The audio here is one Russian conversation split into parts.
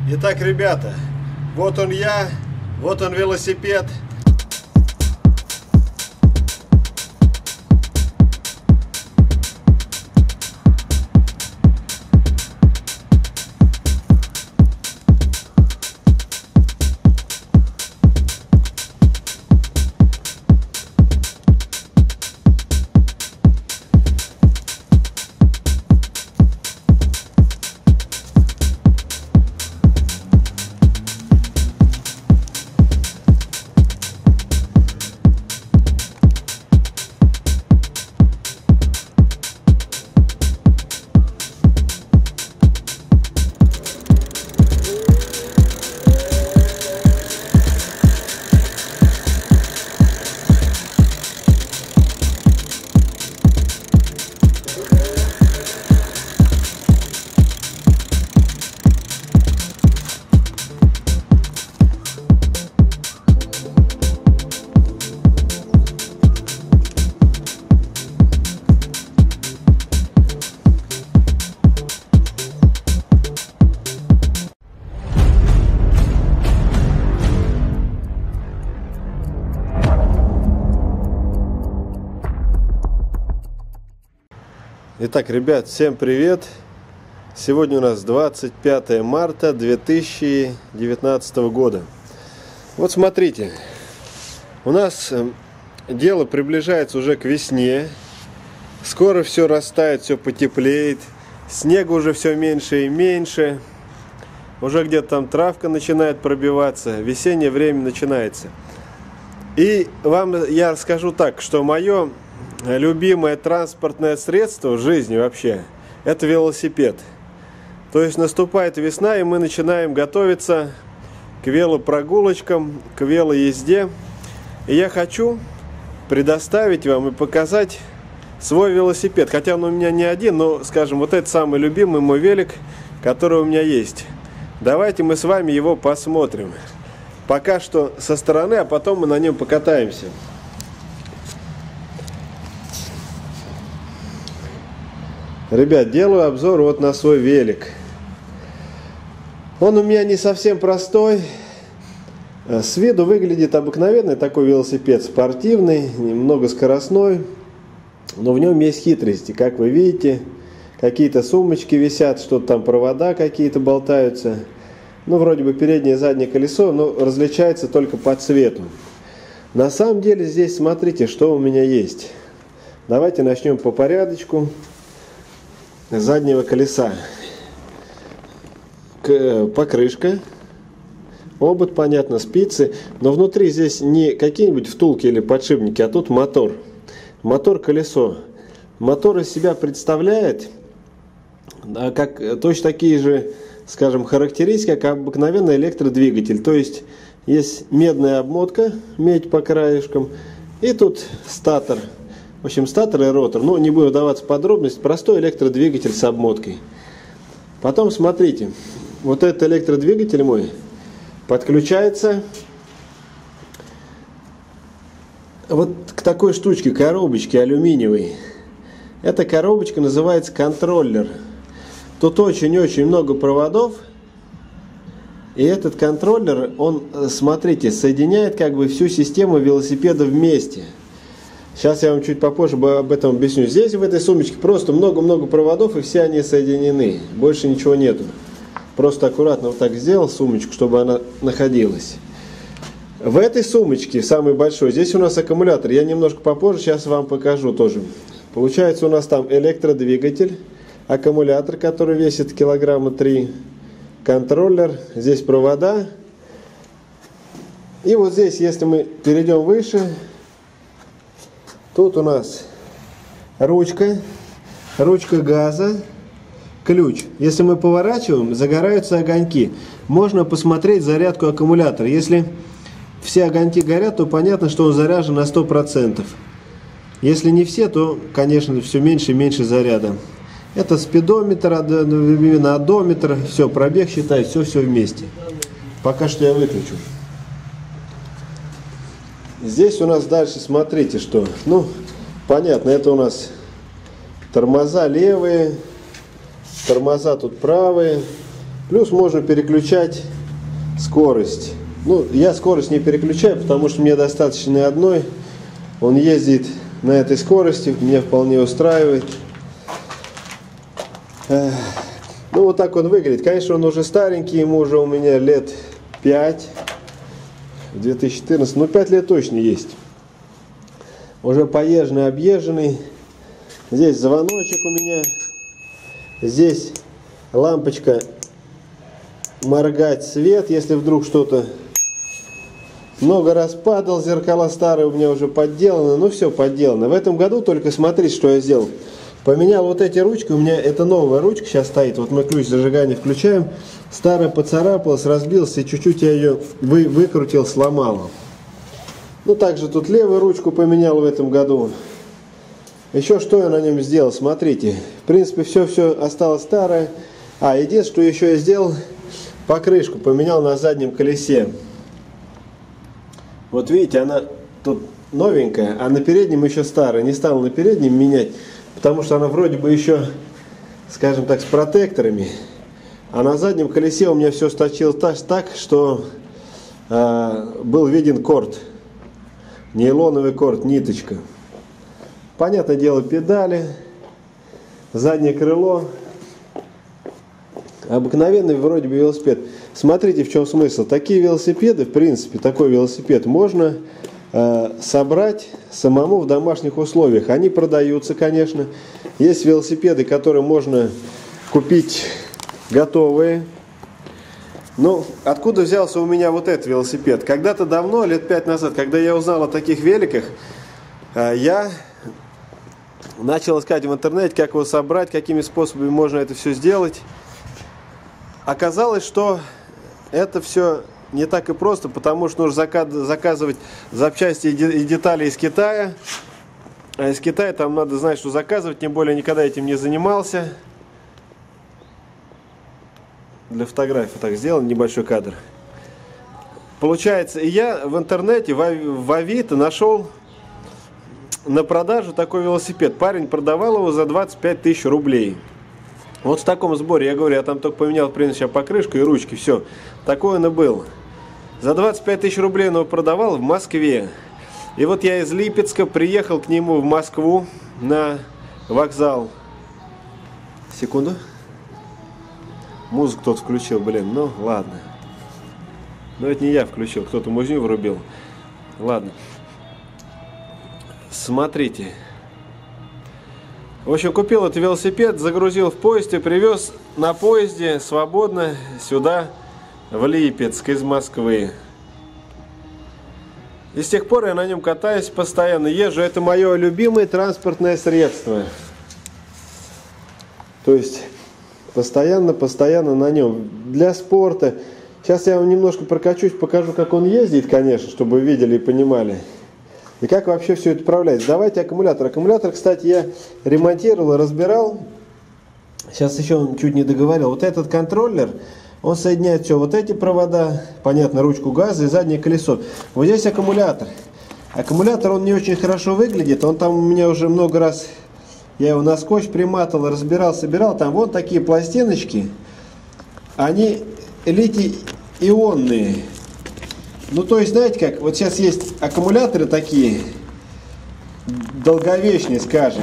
Итак, ребята, вот он я, вот он велосипед. Итак, ребят, всем привет! Сегодня у нас 25 марта 2019 года. Вот смотрите, у нас дело приближается уже к весне. Скоро все растает, все потеплеет. Снега уже все меньше и меньше. Уже где-то там травка начинает пробиваться. Весеннее время начинается. И вам я расскажу так, что мое любимое транспортное средство в жизни вообще — это велосипед. То есть наступает весна, и мы начинаем готовиться к велопрогулочкам, к велоезде. И я хочу предоставить вам и показать свой велосипед. Хотя он у меня не один, но, скажем, вот это самый любимый мой велик, который у меня есть. Давайте мы с вами его посмотрим. Пока что со стороны, а потом мы на нем покатаемся. Ребят, делаю обзор вот на свой велик. Он у меня не совсем простой. С виду выглядит обыкновенный такой велосипед, спортивный, немного скоростной. Но в нем есть хитрости, как вы видите. Какие-то сумочки висят, что-то там, провода какие-то болтаются. Ну, вроде бы переднее и заднее колесо, но различается только по цвету. На самом деле здесь смотрите, что у меня есть. Давайте начнем по порядочку. Заднего колеса покрышка, обод, понятно, спицы, но внутри здесь не какие-нибудь втулки или подшипники, а тут мотор. Мотор-колесо. Мотор из себя представляет как точно такие же, скажем, характеристики, как обыкновенный электродвигатель. То есть медная обмотка, медь по краешкам, и тут статор. В общем, статор и ротор. Ну, не буду вдаваться в подробности. Простой электродвигатель с обмоткой. Потом, смотрите. Вот этот электродвигатель мой подключается вот к такой штучке, коробочке алюминиевой. Эта коробочка называется контроллер. Тут очень-очень много проводов. И этот контроллер, он, смотрите, соединяет как бы всю систему велосипеда вместе. Сейчас я вам чуть попозже об этом объясню. Здесь в этой сумочке просто много-много проводов, и все они соединены. Больше ничего нету. Просто аккуратно вот так сделал сумочку, чтобы она находилась. В этой сумочке, самой большой, здесь у нас аккумулятор. Я немножко попозже сейчас вам покажу тоже. Получается, у нас там электродвигатель, аккумулятор, который весит килограмма 3, контроллер, здесь провода. И вот здесь, если мы перейдем выше, тут у нас ручка газа, ключ. Если мы поворачиваем, загораются огоньки. Можно посмотреть зарядку аккумулятора. Если все огоньки горят, то понятно, что он заряжен на 100%. Если не все, то, конечно, все меньше и меньше заряда. Это спидометр, именно одометр, все, пробег считает, все вместе. Пока что я выключу. Здесь у нас дальше, смотрите, что, ну, понятно, это у нас тормоза левые, тормоза тут правые, Плюс можно переключать скорость. Ну, я скорость не переключаю, потому что мне достаточно одной. Он ездит на этой скорости, меня вполне устраивает. Ну, вот так он выглядит. Конечно, он уже старенький, ему уже у меня лет 5. 2014, ну 5 лет точно есть. Уже поезженный, объезженный. Здесь звоночек у меня. Здесь лампочка моргать свет, если вдруг что-то. Много раз падал, зеркала старые у меня уже подделаны, ну все подделано. В этом году только смотрите, что я сделал. Поменял вот эти ручки, у меня это новая ручка сейчас стоит, вот мы ключ зажигания включаем. Старая поцарапалась, разбилась, и чуть-чуть я ее выкрутил, сломал. Ну также тут левую ручку поменял в этом году. Еще что я на нем сделал, смотрите. В принципе все осталось старое. Единственное, что еще я сделал, покрышку поменял на заднем колесе. Вот видите, она тут новенькая, а на переднем еще старая. Не стал на переднем менять, потому что она вроде бы еще, скажем так, с протекторами. А на заднем колесе у меня все сточилось так, что был виден корд. Нейлоновый корд, ниточка. Понятное дело, педали, заднее крыло. Обыкновенный вроде бы велосипед. Смотрите, в чем смысл. Такие велосипеды, в принципе, такой велосипед можно собрать самому в домашних условиях. Они продаются, конечно. Есть велосипеды, которые можно купить готовые. Но откуда взялся у меня вот этот велосипед? Когда-то давно, лет 5 назад, когда я узнал о таких великах, я начал искать в интернете, как его собрать, какими способами можно это все сделать. Оказалось, что это все не так и просто, потому что нужно заказывать запчасти и детали из Китая. А из Китая там надо знать, что заказывать, тем более никогда этим не занимался. Для фотографии так сделан небольшой кадр. Получается, и я в интернете, в Авито нашел на продажу такой велосипед. Парень продавал его за 25 тысяч рублей. Вот в таком сборе, я говорю, я там только поменял, в принципе, покрышку и ручки, все. Такой он и был. За 25 тысяч рублей он его продавал в Москве. И вот я из Липецка приехал к нему в Москву на вокзал. Секунду. Музыку кто-то включил, блин, ну ладно. Но это не я включил, кто-то музыку врубил. Ладно. Смотрите. В общем, купил этот велосипед, загрузил в поезд и привез на поезде свободно сюда, в Липецк, из Москвы. И с тех пор я на нем катаюсь, постоянно езжу. Это мое любимое транспортное средство. То есть, постоянно на нем. Для спорта. Сейчас я вам немножко прокачусь, покажу, как он ездит, конечно, чтобы вы видели и понимали. И как вообще все это управляется. Давайте аккумулятор. Аккумулятор, кстати, я ремонтировал и разбирал. Сейчас еще он чуть не договорил. Вот этот контроллер, он соединяет все. Вот эти провода, понятно, ручку газа и заднее колесо. Вот здесь аккумулятор. Аккумулятор, он не очень хорошо выглядит. Он там у меня уже много раз, я его на скотч приматывал, разбирал, собирал. Там вот такие пластиночки. Они литий-ионные. Ну, то есть, знаете как, вот сейчас есть аккумуляторы такие, долговечные, скажем,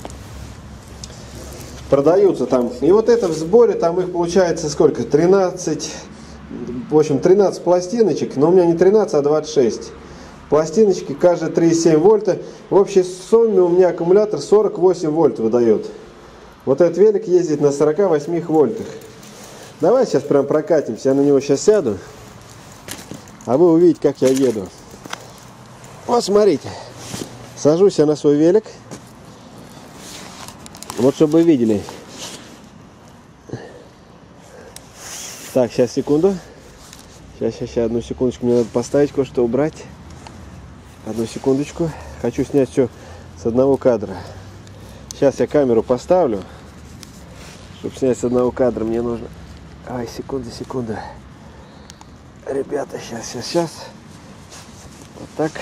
продаются там. И вот это в сборе, там их получается сколько? 13, в общем, 13 пластиночек, но у меня не 13, а 26. Пластиночки, каждая 3,7 вольта. В общей сумме у меня аккумулятор 48 вольт выдает. Вот этот велик ездит на 48 вольтах. Давай сейчас прям прокатимся, я на него сейчас сяду. А вы увидите, как я еду. Вот смотрите. Сажусь я на свой велик. Вот чтобы вы видели. Так, сейчас секунду. Сейчас, одну секундочку. Мне надо поставить кое-что, убрать. Одну секундочку. Хочу снять все с одного кадра. Сейчас я камеру поставлю. Чтобы снять с одного кадра, мне нужно... Ай, секунда. Ребята, сейчас. Вот так.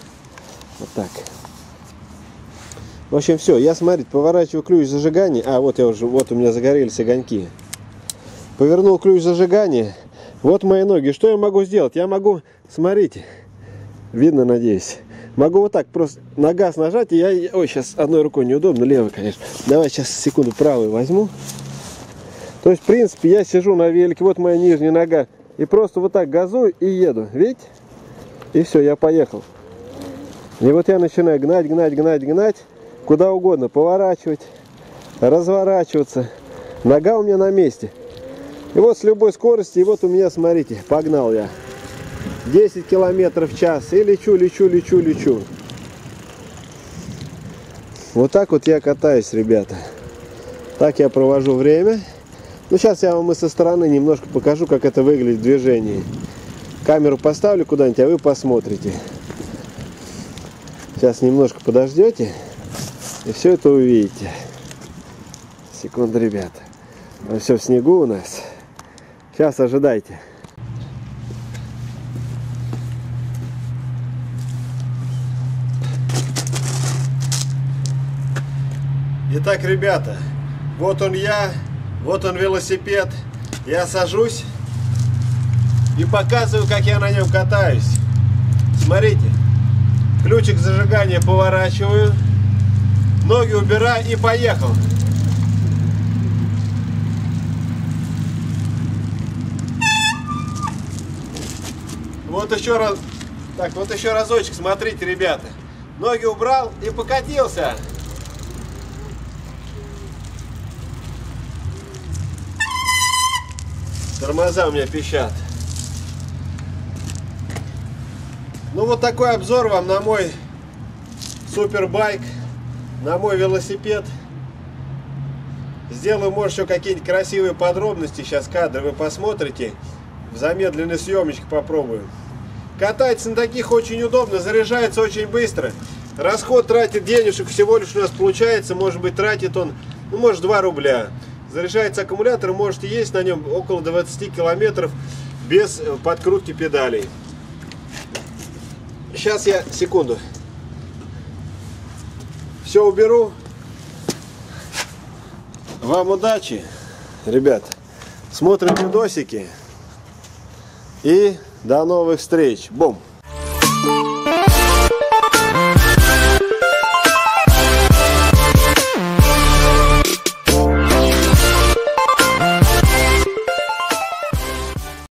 В общем, все. Я, смотрите, поворачиваю ключ зажигания. Вот у меня загорелись огоньки. Повернул ключ зажигания. Вот мои ноги. Что я могу сделать? Я могу, смотрите, видно, надеюсь. Могу вот так просто на газ нажать, и я... Ой, сейчас одной рукой неудобно, левой, конечно. Давай сейчас секунду правую возьму. То есть, в принципе, я сижу на велике, вот моя нижняя нога, и просто вот так газую и еду. Видите? И все, я поехал. И вот я начинаю гнать, куда угодно, поворачивать, разворачиваться. Нога у меня на месте. И вот с любой скорости, и вот у меня, смотрите, погнал я. 10 километров в час. И лечу. Вот так вот я катаюсь, ребята. Так я провожу время. Ну, сейчас я вам и со стороны немножко покажу, как это выглядит в движении. Камеру поставлю куда-нибудь, а вы посмотрите. Сейчас немножко подождете, и все это увидите. Секунду, ребята. Все в снегу у нас. Сейчас ожидайте. Итак, ребята, вот он я, вот он велосипед. Я сажусь и показываю, как я на нем катаюсь. Смотрите, ключик зажигания поворачиваю, ноги убираю и поехал. Вот еще раз, так, вот еще разочек, смотрите, ребята. Ноги убрал и покатился. Тормоза у меня пищат. Ну вот такой обзор вам на мой супербайк, на мой велосипед. Сделаю, может, еще какие-нибудь красивые подробности. Сейчас кадры вы посмотрите. В замедленной съемочке попробую. Катается на таких очень удобно, заряжается очень быстро. Расход тратит денежек всего лишь у нас получается, может быть, тратит он, ну, может, 2 рубля. Заряжается аккумулятор, можете ездить на нем около 20 километров без подкрутки педалей. Сейчас я, секунду, все уберу. Вам удачи, ребят. Смотрим видосики. И до новых встреч. Бум!